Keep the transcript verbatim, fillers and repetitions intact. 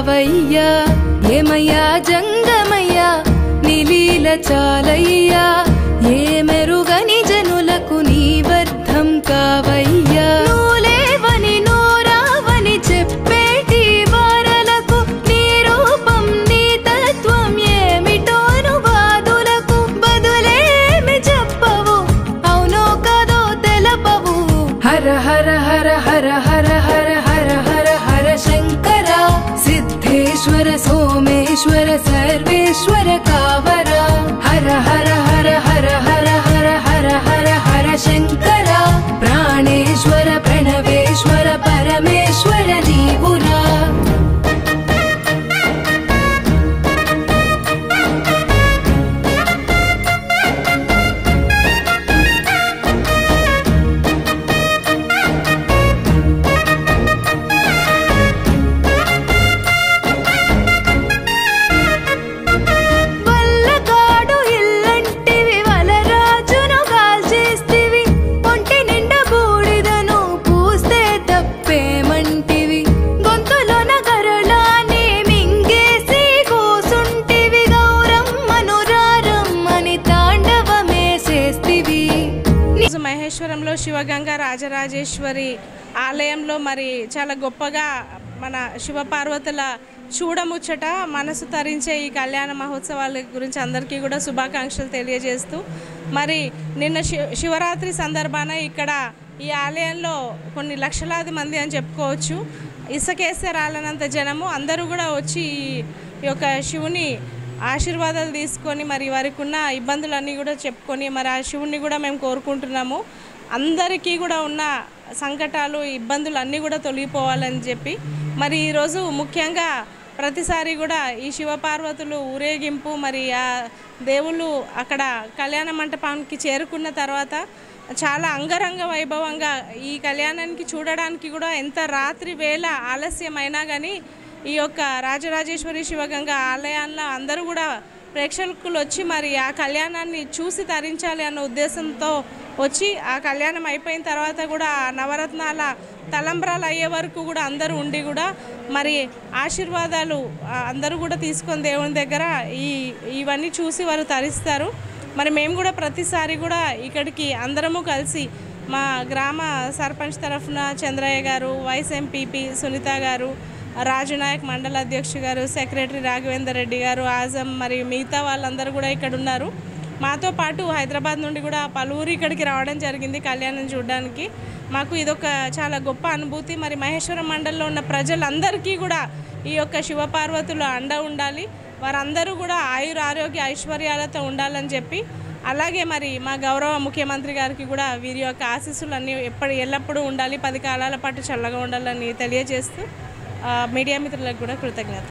కావయ్యా ఏమయ్యా జంగమయ్యా నీలీల చాలయ్యా ఏ మెరుగని జనులకు నీ వర్ధం కావయ్యా నువ్వులేవని నోరావని చెప్పేటి వారలకు నీ రూపం నీ తత్వం ఏమిటో అనువాదులకు బదులేమి చెప్పవు అవునో కదో తెలపవు హర హర హర హర హర హర హర హర హర శంకర సిద్ధేశ్వర సోమేశ్వర సర్వేశ్వర కావర హర హర హర హర హర హర హర హర హర శంకర ప్రాణేశ్వర ప్రణవేశ్వర పరమేశ్వర నీవురా మహేశ్వరంలో శివగంగా రాజరాజేశ్వరి ఆలయంలో మరి చాలా గొప్పగా మన శివపార్వతుల చూడముచ్చట మనసు తరించే ఈ కళ్యాణ మహోత్సవాల గురించి అందరికీ కూడా శుభాకాంక్షలు తెలియజేస్తూ మరి నిన్న శివరాత్రి సందర్భాన ఇక్కడ ఈ ఆలయంలో కొన్ని లక్షలాది మంది అని చెప్పుకోవచ్చు. ఇసుకేస్తే రాలనంత జనము అందరూ కూడా వచ్చి ఈ యొక్క శివుని ఆశీర్వాదాలు తీసుకొని మరి వారికి ఉన్న ఇబ్బందులన్నీ కూడా చెప్పుకొని మరి ఆ శివుని కూడా మేము కోరుకుంటున్నాము అందరికీ కూడా ఉన్న సంకటాలు ఇబ్బందులు అన్నీ కూడా తొలగిపోవాలని చెప్పి మరి ఈరోజు ముఖ్యంగా ప్రతిసారి కూడా ఈ శివపార్వతులు ఊరేగింపు మరి ఆ దేవుళ్ళు అక్కడ కళ్యాణ మంటపానికి చేరుకున్న తర్వాత చాలా అంగరంగ వైభవంగా ఈ కళ్యాణానికి చూడడానికి కూడా ఎంత రాత్రి వేళ ఆలస్యమైనా కానీ ఈ యొక్క రాజరాజేశ్వరి శివగంగా ఆలయాల్లో అందరూ కూడా ప్రేక్షకులు వచ్చి మరి ఆ కళ్యాణాన్ని చూసి తరించాలి అన్న ఉద్దేశంతో వచ్చి ఆ కళ్యాణం అయిపోయిన తర్వాత కూడా నవరత్నాల తలంబ్రాలు అయ్యే వరకు కూడా అందరూ ఉండి కూడా మరి ఆశీర్వాదాలు అందరూ కూడా తీసుకొని దేవుని దగ్గర ఈ ఇవన్నీ చూసి వారు తరిస్తారు. మరి మేము కూడా ప్రతిసారి కూడా ఇక్కడికి అందరము కలిసి మా గ్రామ సర్పంచ్ తరఫున చంద్రయ్య గారు, వైస్ ఎంపీపీ సునీత గారు, రాజునాయక్ మండల అధ్యక్షుడు గారు, సెక్రటరీ రాఘవేందర్ రెడ్డి గారు, ఆజం మరియు మిగతా వాళ్ళందరూ కూడా ఇక్కడ ఉన్నారు. మాతో పాటు హైదరాబాద్ నుండి కూడా పలువురు ఇక్కడికి రావడం జరిగింది కళ్యాణం చూడడానికి. మాకు ఇదొక చాలా గొప్ప అనుభూతి. మరి మహేశ్వరం మండలంలో ఉన్న ప్రజలందరికీ కూడా ఈ యొక్క శివపార్వతులు అండ ఉండాలి, వారందరూ కూడా ఆయుర ఆరోగ్య ఐశ్వర్యాలతో ఉండాలని చెప్పి అలాగే మరి మా గౌరవ ముఖ్యమంత్రి గారికి కూడా వీరి యొక్క ఆశీస్సులు అన్నీ ఎప్పుడు ఎల్లప్పుడూ ఉండాలి, పది కాలాల పాటు చల్లగా ఉండాలని తెలియజేస్తూ మీడియా మిత్రులకు కూడా కృతజ్ఞత.